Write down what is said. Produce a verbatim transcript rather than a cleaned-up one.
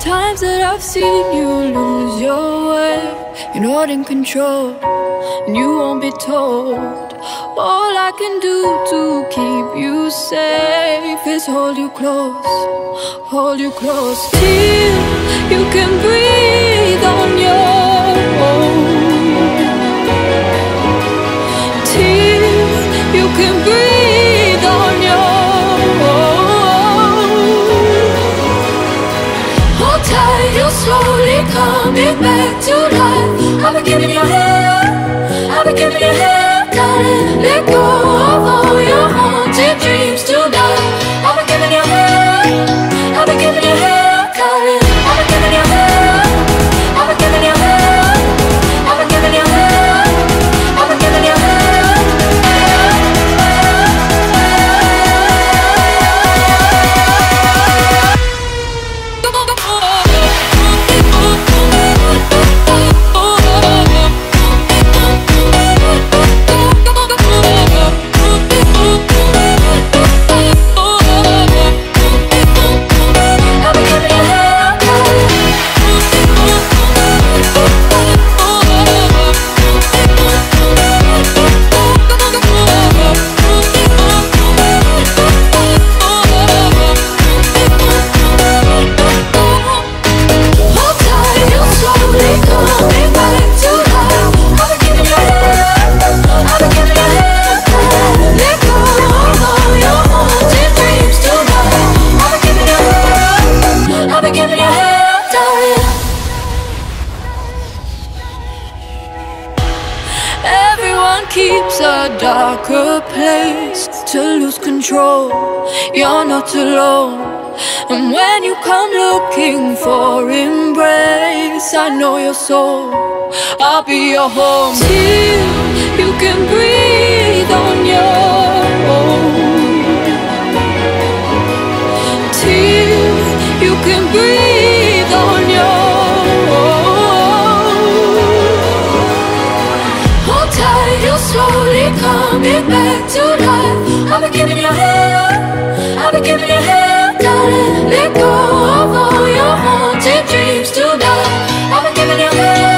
times that I've seen you lose your way, you're not in control, and you won't be told. All I can do to keep you safe is hold you close, hold you close till you can breathe on your own, till you can breathe on your own. Hold tight, you're slowly coming back to life. I've been giving you hell, I've been giving you hell. Let go of all your haunted dreams tonight. I've been giving you hell, I've been giving you hell, darling. I've been giving you hell, I've been giving you hell, I've been giving you hell, I've been giving you hell. Keeps a darker place to lose control. You're not alone, and when you come looking for embrace, I know your soul, I'll be your home till you can breathe on your own, till you can breathe on your own. Hold tight, you're slowly coming back to life. I've been giving you hell, I've been giving you hell, darling. Let go of all your haunted dreams tonight. I've been giving you hell.